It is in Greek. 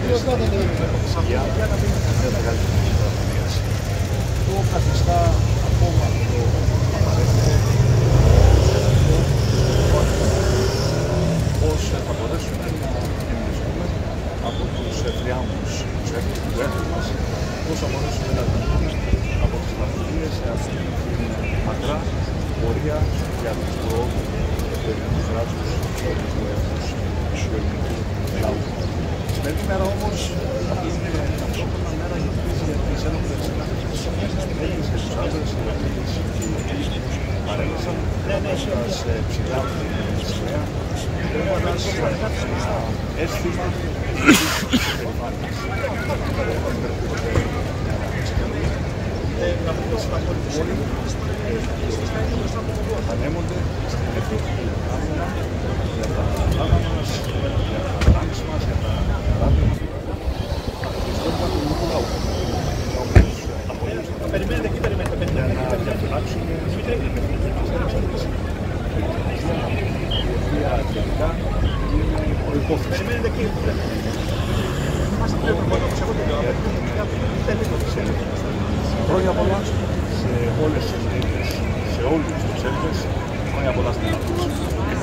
ψυχία, μια μεγάλη κοινωνική. Το καθιστά ακόμα πιο απαραίτητο πώς θα μπορέσουμε να εμβρισκούμε από τους θριάμβους τους έθνους μας, πώς θα μπορέσουμε να βγούμε από τις λαθρίες σε αυτή την μακρά πορεία για τους πρόοδους του ελληνικού κράτους και του έθνους του ελληνικού λαού. Η σημερινή μέρα όμως είναι ταυτόχρονα μέρα για τις ένοπλες δυνάμεις. Και τους άντρες και παρέλασαν έχοντας ψηλά την σημαία, έχοντας ένα αίσθημα της περηφάνειας. Ανέμονται στην εθνική άμυνα για τα Ελλάδα μας, για τα τάξη μας, για τα καράβια μας και στο έργο του ελληνικού λαού. Περιμένετε εκεί, περιμένετε. Για να διαφυλάξουμε την εξαρτήση. Η οποία τελικά είναι προϋπόθεση. Περιμένετε εκεί. Χρόνια πολλά σε όλες τις Έλληνες, σε όλους τους Έλληνες, χρόνια πολλά στην Ελλάδα.